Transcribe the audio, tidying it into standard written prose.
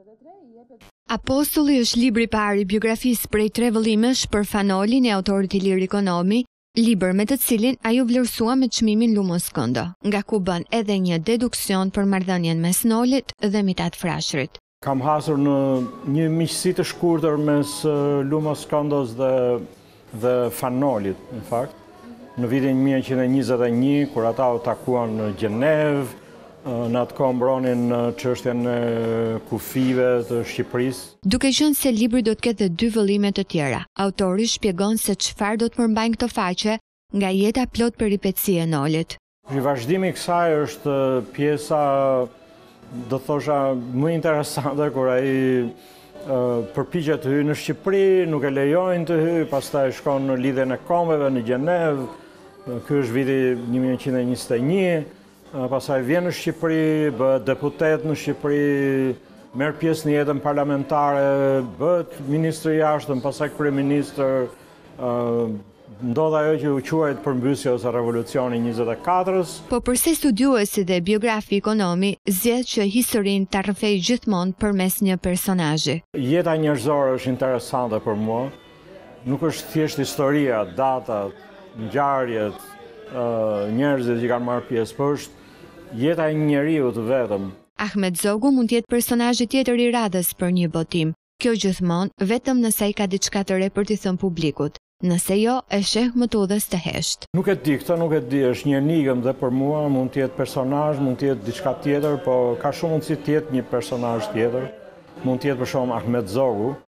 Apostulli është libri i parë i biografisë prej 3 vëllimesh për Fanolin e autorit Ilir Ikonomi, libër me të cilin ai u vlerësua me çmimin Lumos Këndo, nga ku bën edhe një deduksion për marrëdhënien mes Nolit dhe Mitat Frashërit. Kam hasur në një miqësi të shkurtër mes Lumos Këndos dhe Fanolit, në fakt, në vitin 1921, kur ata u takuan në Gjenevë, në atë kohë mbronin çështjen e kufive të Shqipërisë. Duke qenë se libri do të ketë 2 vëllime të tjera, autori shpjegon se çfarë do të përmbajnë këto faqe nga jeta plot peripeci e Nolit. Vazhdimi i kësaj është pjesa, do thosha, më interesante kur ai përpiqet të hyjë në Shqipëri, nuk e lejojnë të hyjë, pastaj shkon në lidhjen e kombeve në Gjenevë. Ky është viti 1921. Pastaj vjen në Shqipëri, bëhet deputet në Shqipëri, merr pjesë në jetën parlamentare, bëhet ministër i jashtëm, pastaj kryeministër, ndodh ajo që u quajt përmbysja ose revolucioni 24-s. Po përse studiuesi dhe biografi Ikonomi zgjedh që historinë ta rrëfej gjithmonë përmes një personazhi? Jeta njerëzore është interesante për mua. Nuk është thjesht historia, datat, ngjarjet, njerëzit që kanë marrë pjesë, por është jeta e një njeriu të vetëm. Ahmet Zogu mund të jetë personazhi tjetër i radhës për një botim. Kjo gjithmonë vetëm nëse ai ka diçka të re për t'i thënë publikut. Nëse jo, e sheh më të udhës të heshtë. Nuk e di, këtë nuk e di, është një enigmë dhe për mua mund të jetë personazh, mund të jetë diçka tjetër, po ka shumë mundësi të jetë një personazh tjetër. Mund të jetë për shembull Ahmet Zogu,